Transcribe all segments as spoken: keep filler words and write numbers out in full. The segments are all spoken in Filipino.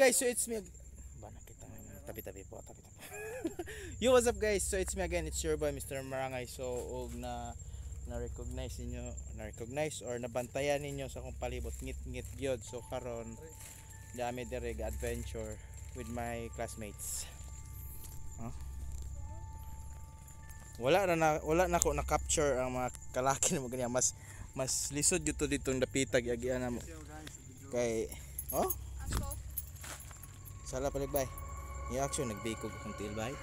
guys, so it's me. Ba nakita mo tabi-tabi po, tabi-tabi. Yo, what's up guys? So it's me again, it's your boy Mister Marangay. So og na na-recognize niyo, na-recognize or nabantayan ninyo sa akong palibot ngit-ngit gyud. So karon dami dire adventure with my classmates. Huh? Wala na, na wala na ko na capture ang mga kalaki na ganyan, mas mas lisod gyud to ditong dapitag agian na mo. Kay oh sala palig bay. Ni action nagbikog akong tail bay.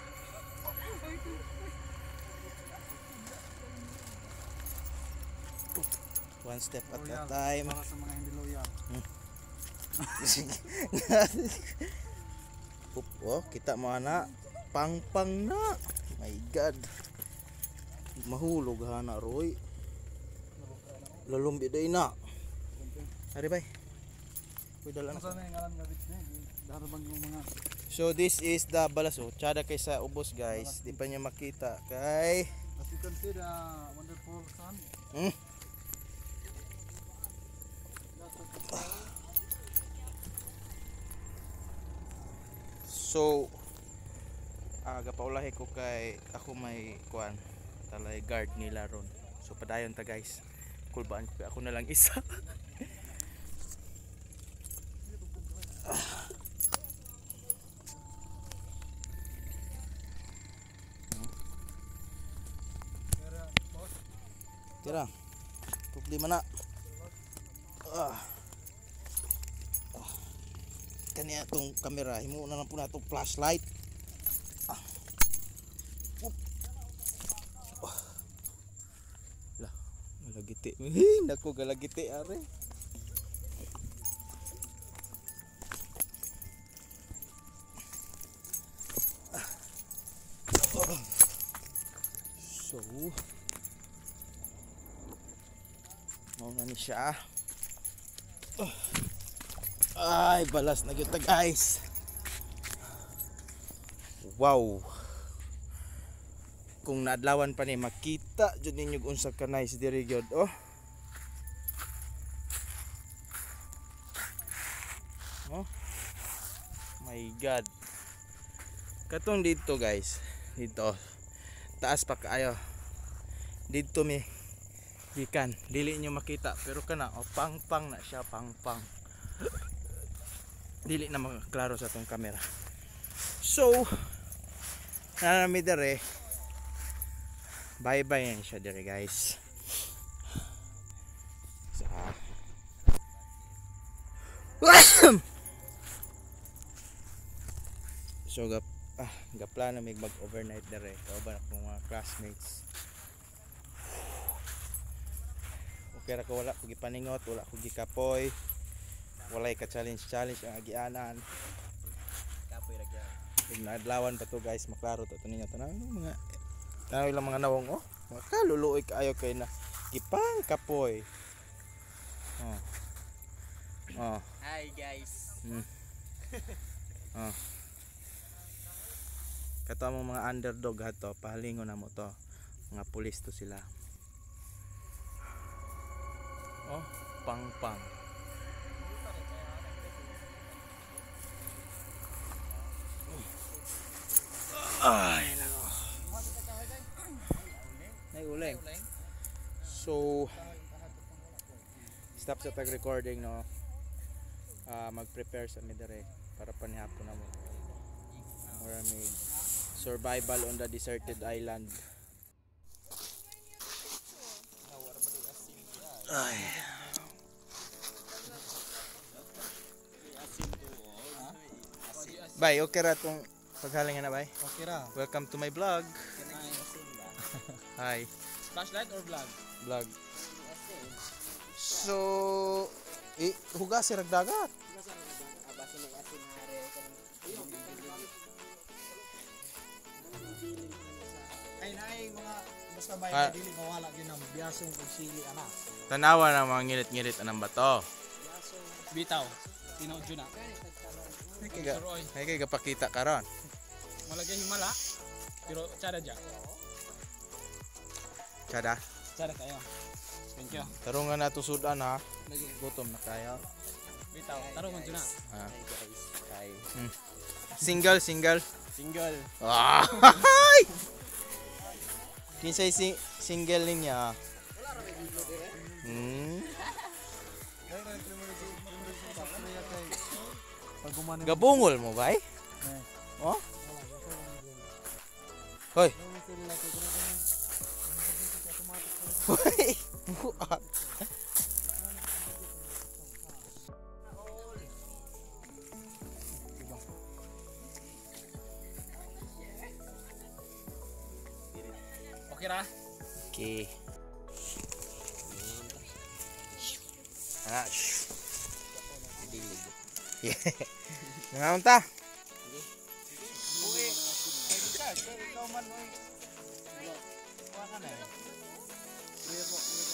One step at a time. Para sa mga hindi loyal. Hmm. Up, oh, kita mo na pang-pang na. My god. Mahulog hana roy. Lalumbi day na. Ari bay. Kuy dala na. Sana yung ngalan nga bitch niya. Darabang yung mga. So this is the balaso. Tsada kay sa ubos guys. Di pa niya makita kay. As you can see the wonderful sun. Hmm. So aga paulahi ko kay ako may kuan talay guard nila ron. So padayon ta guys. Kulbaan ko kay ako na lang isa. Tira. Problema na. Ah. Ah. Kanya tong kamera, himo na lang po na itong flashlight. Ah. Oh. Lah, galagiti. Hey, nako galagiti are. Ah. Oh. So mau na ni siya. Oh. Ay, balas na gyud guys. Wow. Kung naadlawan pa ni makita jud ninyo unsa ka nice diri gyud, oh. Oh. My god. Katong dito guys, dito. Taas pa kaayo. Dito mi gikan dili nyo makita pero kana oh, pang pang na siya, pang pang. Dili na maklaro sa tong camera. So nanami dire, bye bye yan siya dire guys. So gap ah gaplano mig mag overnight dire kauban akong mga classmates. Kaya ko wala ko gipaningot, wala ko gikapoy, walay ka challenge challenge ang agianan. Kapoy ra gyud. Ug naadlawan pa to guys, maklaro to ninyo tanan mga tanaw ilang mga nawong oh. Mga kaluluoy kaayo kay na gipang kapoy. Oh. Oh. Hi guys. Hmm. Oh. Kato mo mga underdog hato, pahalingon na mo to. Mga pulis to sila. Oh, pang pang. Ay, nako. Nay uling. So stop sa tag recording no. Uh, mag-prepare sa midare para panihapon na mo. Or may survival on the deserted island. Ay. Bay, okay ra tong paghalingan na bay? Okay ra. Welcome to my vlog. Hi. Flashlight or vlog? Vlog. So, eh, hugas si ragdagat. Ay naay mga basta bay Ah. dili mawala gyud ang biyasong ug sili ana. Tanawa ng mga ngilit-ngilit anang bato. Bitaw. Tinodyo na. Ay kay ga, ay kay gapakita karon. Malagay himala. Pero tsara dya. Kada. Tsara kayo. Thank you. Tarungan na to sudan ha. Gutom na kayo. Bitaw, tarong mo na. Ah. guys. Kay Hmm. Single, single. single. Ah! Kinsay sing single niya? Hmm. Pag gumanin Gabungol mo ba? Eh? Oh? Hoy. Hoy. Buat. Okay ra? Okay. Ah. Yeah. Ngayon ta. Uy, ay bisa, ikaw man oy. Kuha ka na eh. Liro, liro.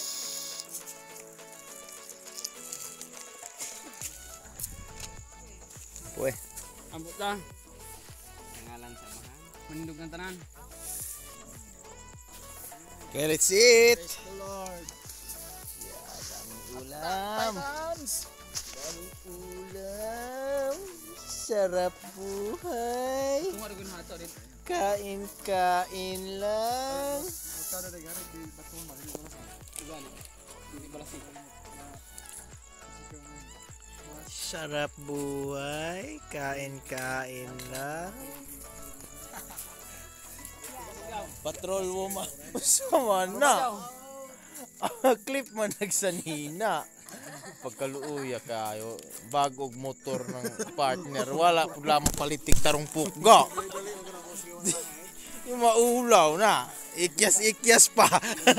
Uy. Ambot lang. Pangalan sa mga manindog ng tanan. Okay, let's eat. Praise the Lord. Yeah, daming ulam. Fans. Daming ulam. Sarap buhay. Kung ano gawin mo ito rin. Kain, kain lang. Puta na nagari di baton mali ko na sa. Iban. Hindi balasi. Sarap buhay. Kain, kain lang. Patrol woman. Sama na. Ah, clip man nagsanina. Pagkaluuya kayo, bagog motor ng partner, wala pula mapalitik tarong pugga. Yung maulaw na, ikyas-ikyas pa.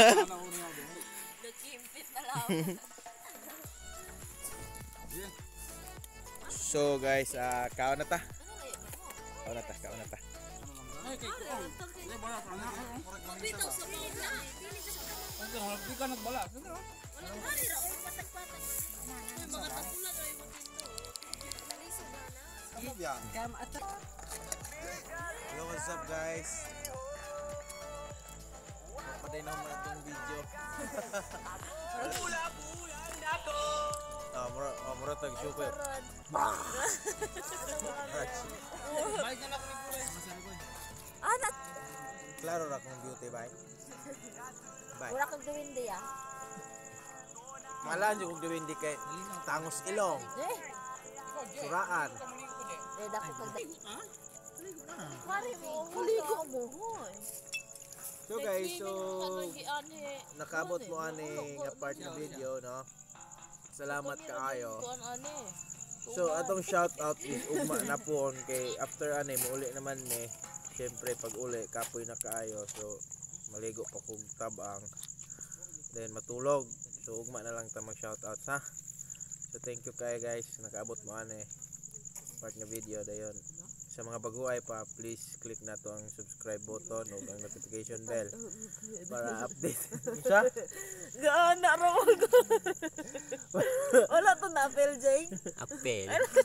So guys, uh, kaon na ta. Kaon na ta, kaon na ta. Ay, kay ko. Hindi bala pa na ako. Hindi ka nagbala. Yo, what's up guys? Papaday na naman itong video. Pula, pula, nako! Ah, mura, ah, mura tag super. Balik na lang ko ni Anak, Klaro ra kung beauty bye. Bye. wala kang gawin di ah. Malaan yung kung gawin di kay tangos ilong, Eh, suraan. eh dako kag Mari mo, huligo mo. hoy. So guys, so Ane, nakabot mo ani nga part ng video, no? Salamat kaayo. kuan ane. So atong shout out is ugma na po kay after ani muuli naman ni. Siyempre pag uli kapoy na kaayo, so maligo pa kog tabang. Then matulog. So ugma na lang ta mag shout out ha. So thank you kay guys nakaabot mo ani part ng video dayon. Sa mga baguhay pa, please click na to ang subscribe button o ang notification bell para update. Sa? Gaana ra mo. Wala to na apel jay. Apel.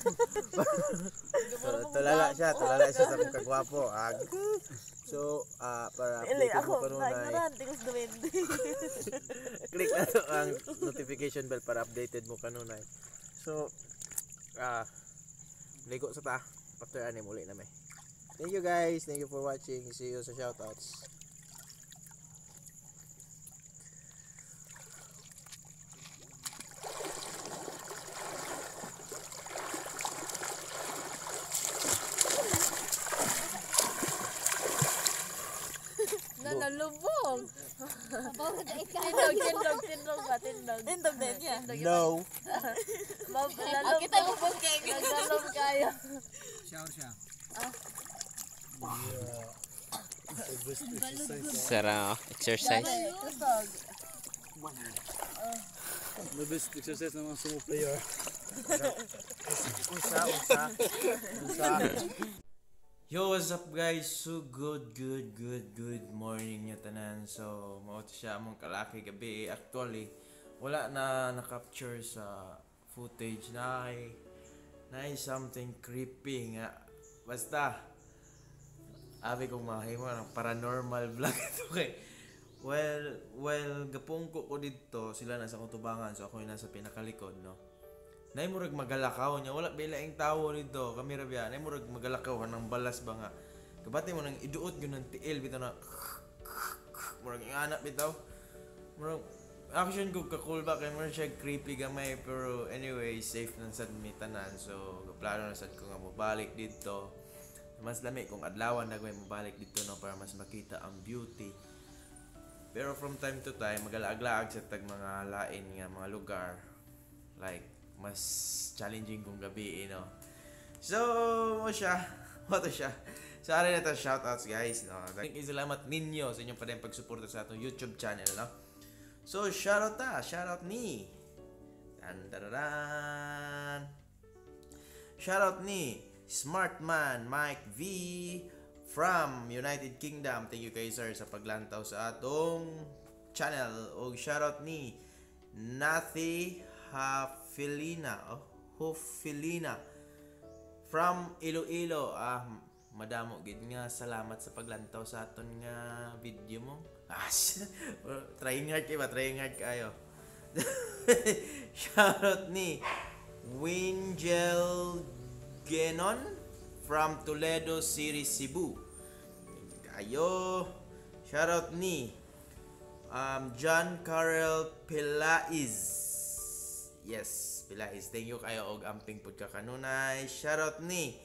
So, tulala siya, tulala siya sa mga kagwapo. Ag. So, ah para Ili update ako mo kanunay, nagran tingos duwende. click na to ang notification bell para updated mo kanunay. So, ah ligo sa ta. After anim uli na may. Thank you guys. Thank you for watching. See you sa shoutouts. Nanalubog. Tindog, tindog, tindog ba? Tindog. Tindog din niya. No. Lalong kita mo po kay naglalong kayo. Shower siya. Sarap exercise. Tusog. The best exercise ng mga sumo player. Usa, usa. Usa. Yo, what's up guys? So good, good, good, good morning niya tanan. So, mao siya among kalaki gabi. Actually, wala na na-capture sa footage na ay na ay something creepy nga. Basta abi kong mahimo ng paranormal vlog ito kay well well gapong ko ko dito sila nasa kutubangan so ako yung nasa pinakalikod no. nay murag magalakaw niya wala bilaing tawo dito kami ra biya nay murag magalakaw nang balas ba nga kabati mo nang iduot gyud ng tiil bitaw na murag ingana bitaw murag action ko ka cool ba kay murag siya creepy gamay pero anyway safe nang sad mi tanan so plano na sad ko nga mobalik dito mas lami kung adlawan na ko mobalik dito no para mas makita ang beauty pero from time to time magalaag-laag sa tag mga lain nga mga lugar like mas challenging kung gabi no so mo siya mo to siya so ari na to shoutouts guys no thank you salamat ninyo sa inyong padayong pagsuporta sa atong YouTube channel no so shoutout ta shoutout ni dan dan shoutout ni Smartman Mike V from United Kingdom. Thank you kay sir sa paglantaw sa atong channel. O shoutout ni Nathi Hafilina oh, Hufilina from Iloilo. Ah, madamo gid nga salamat sa paglantaw sa aton nga video mo. Ah, trying hard kay ba? Trying hard kayo. Shoutout ni Wingel Genon from Toledo City, Cebu. Ayo. Shoutout ni um, John Carl Pilais. Yes, Pilais. Thank you kayo og amping pud ka kanunay. Shoutout ni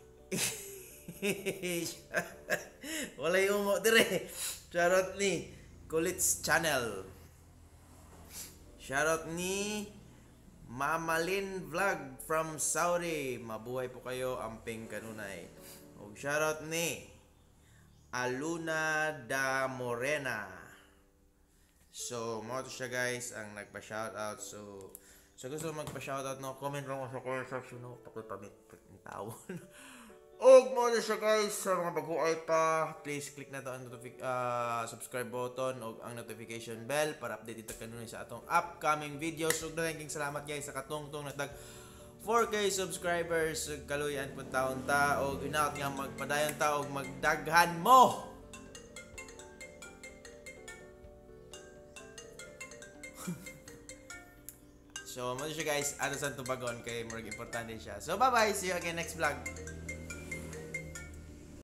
Walay umo dire. Shoutout ni Kulits Channel. Shoutout ni Mamalin Vlog from Saudi. Mabuhay po kayo, amping kanunay. O shoutout ni Aluna da Morena. So, mo to siya guys ang nagpa-shoutout. So, so gusto magpa-shoutout no, comment lang sa comment section no, pakipamit ng tao. Og mo na siya guys sa mga baguay pa, please click na to ang notific uh, subscribe button o ang notification bell para update ito kanunay sa atong upcoming videos. Ug daghang salamat guys sa katungtong natag four K subscribers ug kaluyan pud taon ta og inaot nga magpadayon ta og magdaghan mo. So mo siya guys, ano sa tubagon kay murag importante siya. So bye bye, see you again next vlog.